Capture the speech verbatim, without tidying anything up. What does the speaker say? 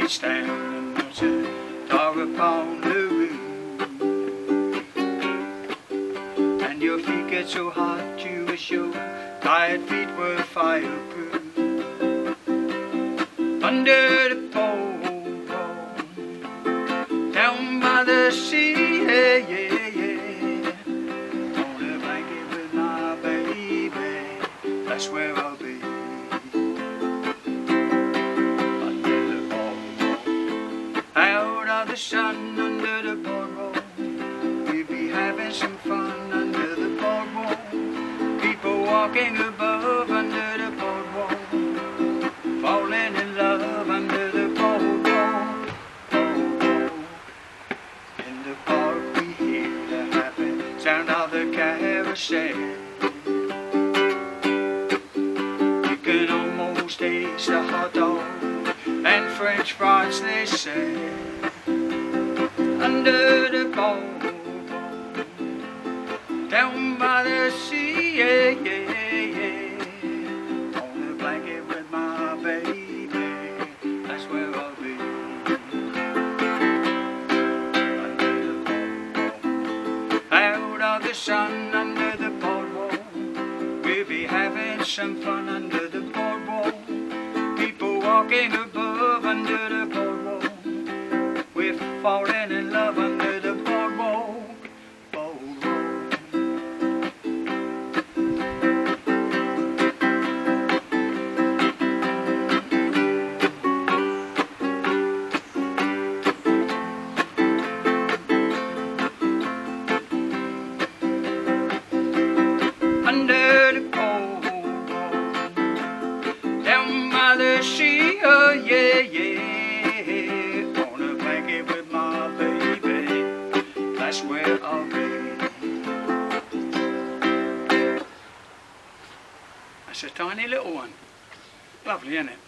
sits down and puts a dog upon the roof, and your feet get so hot you wish your tired feet were fireproof. Under the boardwalk, down by the sea, yeah, yeah, yeah, on a blanket with my baby, that's where I'll be. Under the boardwalk, out of the sun, under the boardwalk, we'll be having some fun under the boardwalk. People walking above under the boardwalk, falling in love under the boardwalk. Boardwalk. In the park we hear the happy sound of the carousel. You can almost taste the hot dog and French fries they say. Under the boardwalk, down by the sea, yeah, yeah, yeah, on the blanket with my baby, that's where I'll be. Under the boardwalk, out of the sun, under the boardwalk, we'll be having some fun under the boardwalk. People walking above under the boardwalk, we're falling in love under the boardwalk. Under the boardwalk, down by the sea, oh yeah, yeah, on a blanket with my baby, that's where I'll be. That's a tiny little one. Lovely, isn't it?